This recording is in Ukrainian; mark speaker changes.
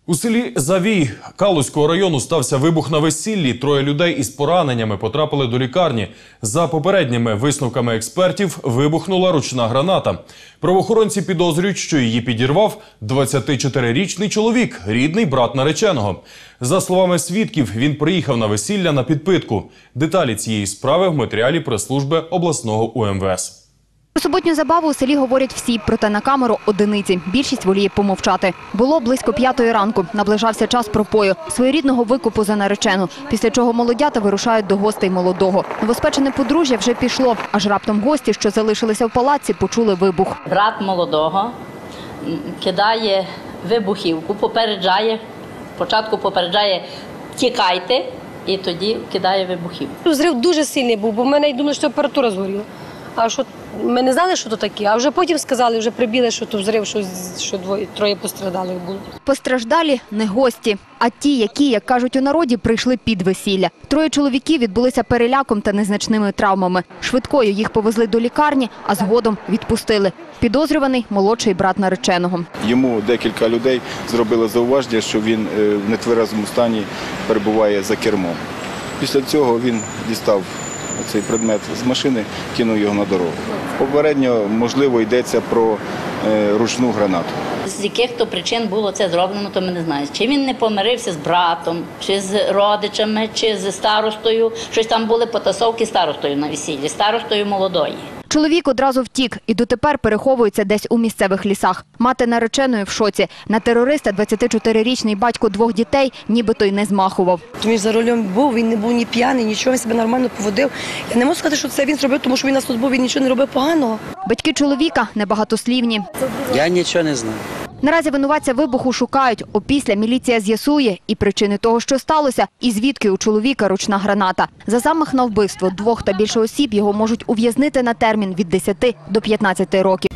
Speaker 1: У селі Завій Калузького району стався вибух на весіллі. 3 людей із пораненнями потрапили до лікарні. За попередніми висновками експертів, вибухнула ручна граната. Правоохоронці підозрюють, що її підірвав 24-річний чоловік, рідний брат нареченого. За словами свідків, він приїхав на весілля на підпитку. Деталі цієї справи в матеріалі прес-служби обласного УМВС.
Speaker 2: Про суботню забаву у селі говорять всі, проте на камеру – одиниці. Більшість воліє помовчати. Було близько 5-ї ранку. Наближався час пропою, своєрідного викупу за наречену. Після чого молодята вирушають до гостей молодого. Новоспечене подружжя вже пішло, аж раптом гості, що залишилися в палаці, почули вибух.
Speaker 3: Брат молодого кидає вибухівку, спочатку попереджає «тікайте», і тоді кидає вибухівку.
Speaker 4: Взрив дуже сильний був, бо в мене, думали, що температура згоріла. А що ми не знали, що то таке, а вже потім сказали, вже прибіли, що то взрив, що троє постраждалих було.
Speaker 2: Постраждалі не гості, а ті, які, як кажуть у народі, прийшли під весілля. 3 чоловіків відбулися переляком та незначними травмами. Швидкою їх повезли до лікарні, а згодом відпустили. Підозрюваний – молодший брат нареченого.
Speaker 5: Йому декілька людей зробили зауваження, що він в нетверезому стані перебуває за кермом. Після цього він дістав цей предмет з машини, кинув його на дорогу. Попередньо, можливо, йдеться про ручну гранату.
Speaker 3: З яких то причин було це зроблено, то ми не знаємо. Чи він не помирився з братом, чи з родичами, чи з старостою. Щось там були потасовки з старостою на весіллі, старостою молодої.
Speaker 2: Чоловік одразу втік і дотепер переховується десь у місцевих лісах. Мати нареченої в шоці. На терориста 24-річний батько 2 дітей нібито й не змахував.
Speaker 4: Він за рулем був, він не був ні п'яний, нічого, він себе нормально поводив. Я не можу сказати, що це він зробив, тому що він нас тут був, він нічого не робив поганого.
Speaker 2: Батьки чоловіка небагатослівні.
Speaker 6: Я нічого не знаю.
Speaker 2: Наразі винуватця вибуху шукають. Опісля міліція з'ясує і причини того, що сталося, і звідки у чоловіка ручна граната. За замах на вбивство 2 та більше осіб його можуть ув'язнити на термін від 10 до 15 років.